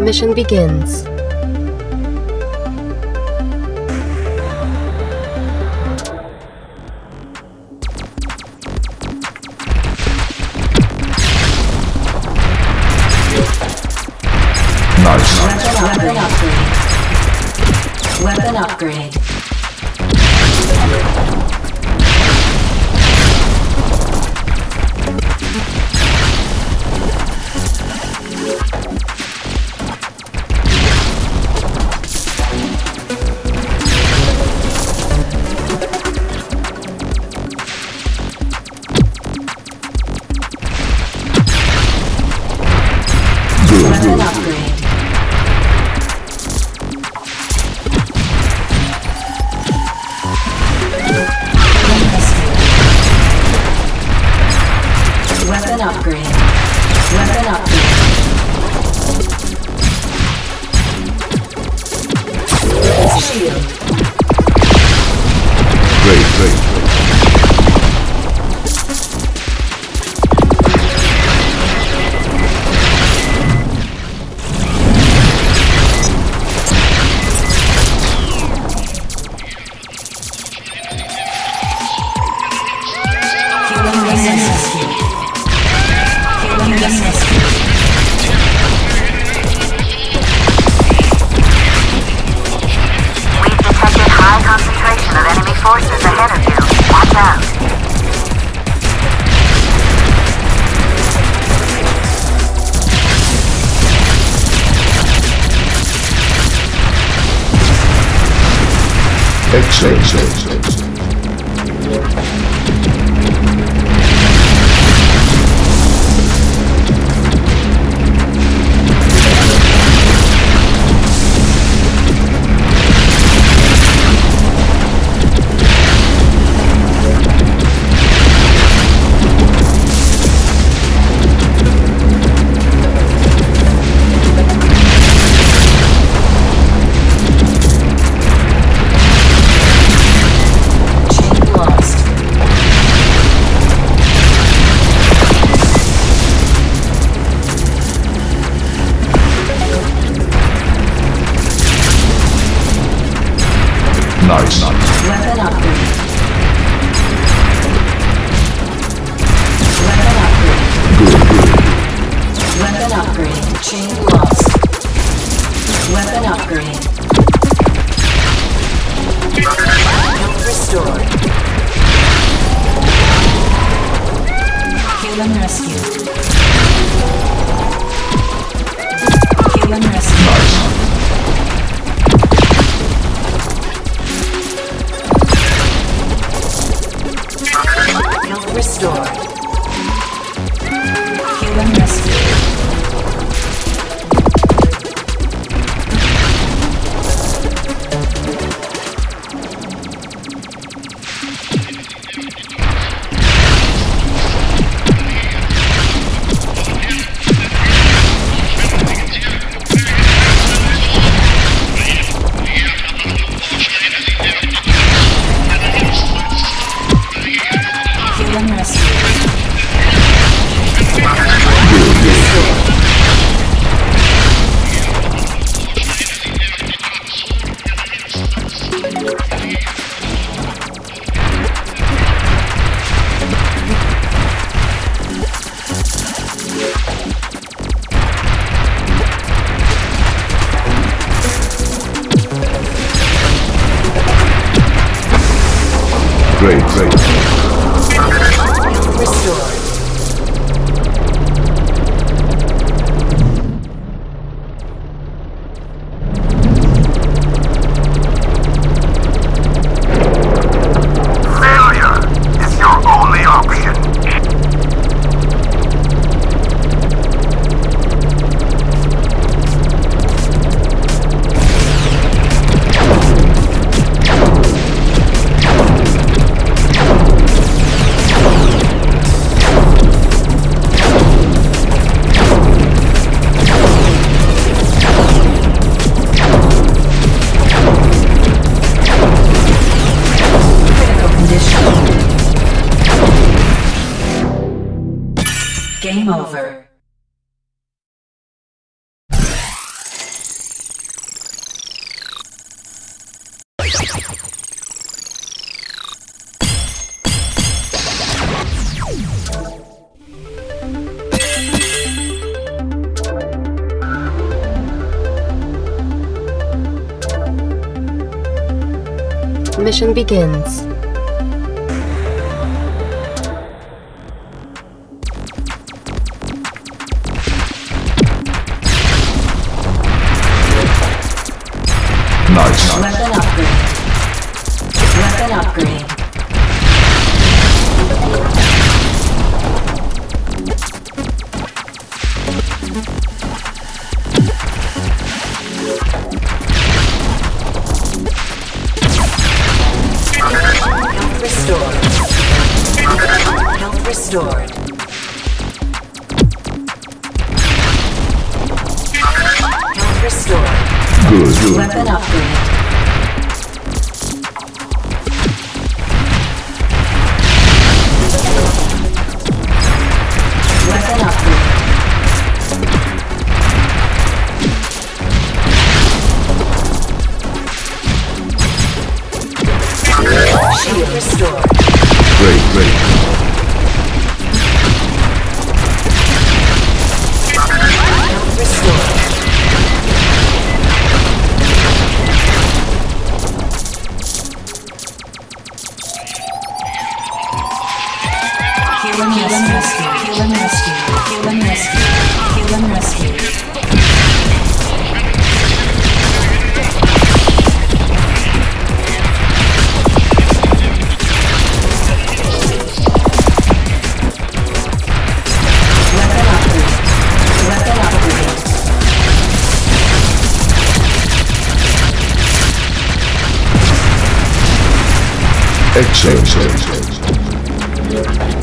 Mission begins. Nice. Weapon upgrade. Weapon upgrade. Weapon upgrade. Weapon upgrade. Shield. Great. Forces ahead of you. Watch out. Excellent. Nice. Weapon upgrade. Weapon upgrade. Good. Weapon upgrade. Chain lost. Weapon upgrade. Health restored. Human rescue. Human rescue. Nice. Health restored. Human rescue. Human rescue. Great. Restored. Failure is your only option. Game over. transmission begins. Nice. Weapon upgrade. Weapon upgrade. Health restored. Health restored. Health restored. Good. Weapon upgrade. Weapon upgrade. Shield restored. Great. Health restored. Heal and rescue. Heal and rescue. Heal and rescue. Heal and rescue. Weapon upgrade. Weapon upgrade. Excellent.